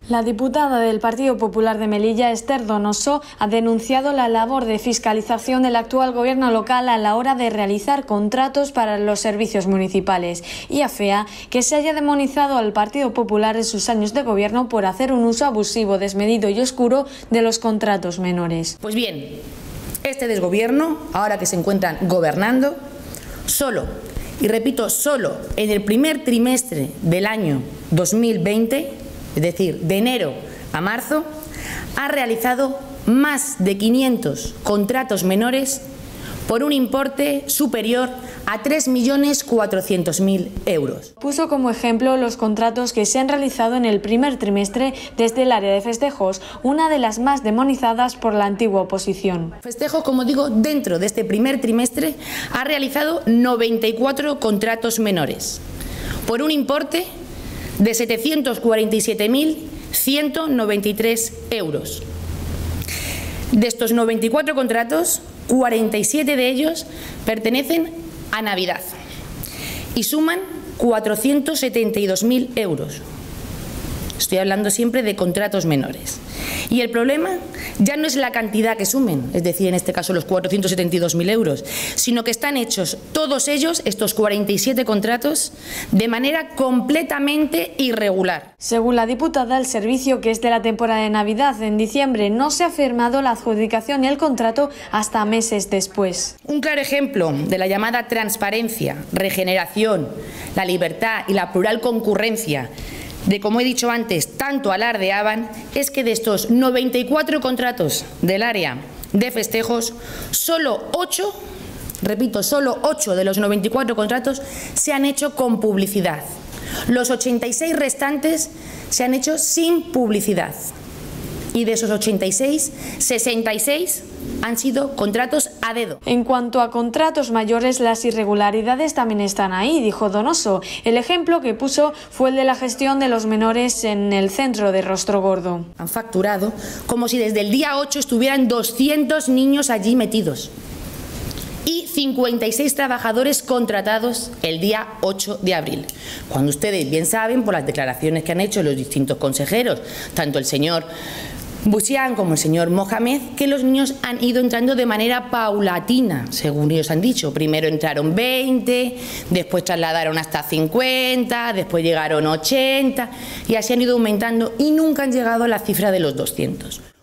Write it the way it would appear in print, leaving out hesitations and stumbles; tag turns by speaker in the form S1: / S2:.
S1: La diputada del Partido Popular de Melilla, Esther Donoso, ha denunciado la labor de fiscalización del actual gobierno local a la hora de realizar contratos para los servicios municipales y afea que se haya demonizado al Partido Popular en sus años de gobierno por hacer un uso abusivo, desmedido y oscuro de los contratos menores.
S2: Pues bien, este desgobierno, ahora que se encuentran gobernando, solo, y repito, solo en el primer trimestre del año 2020, es decir, de enero a marzo, ha realizado más de 500 contratos menores por un importe superior a 3.400.000 euros.
S1: Puso como ejemplo los contratos que se han realizado en el primer trimestre desde el área de festejos, una de las más demonizadas por la antigua oposición.
S2: Festejos, como digo, dentro de este primer trimestre ha realizado 94 contratos menores por un importe de 747.193 euros. De estos 94 contratos, 47 de ellos pertenecen a Navidad y suman 472.000 euros. Estoy hablando siempre de contratos menores. Y el problema ya no es la cantidad que sumen, es decir, en este caso los 472.000 euros, sino que están hechos todos ellos, estos 47 contratos, de manera completamente irregular.
S1: Según la diputada, el servicio, que es de la temporada de Navidad en diciembre, no se ha firmado la adjudicación y el contrato hasta meses después.
S2: Un claro ejemplo de la llamada transparencia, regeneración, la libertad y la plural concurrencia de, como he dicho antes, tanto alardeaban, es que de estos 94 contratos del área de festejos, solo 8, repito, solo 8 de los 94 contratos se han hecho con publicidad. Los 86 restantes se han hecho sin publicidad. Y de esos 86, 66 han sido contratos a dedo.
S1: En cuanto a contratos mayores, las irregularidades también están ahí, dijo Donoso. El ejemplo que puso fue el de la gestión de los menores en el centro de Rostrogordo.
S2: Han facturado como si desde el día 8 estuvieran 200 niños allí metidos y 56 trabajadores contratados el día 8 de abril. Cuando ustedes bien saben, por las declaraciones que han hecho los distintos consejeros, tanto el señor Busián como el señor Mohamed, que los niños han ido entrando de manera paulatina, según ellos han dicho. Primero entraron 20, después trasladaron hasta 50, después llegaron 80 y así han ido aumentando y nunca han llegado a la cifra de los 200.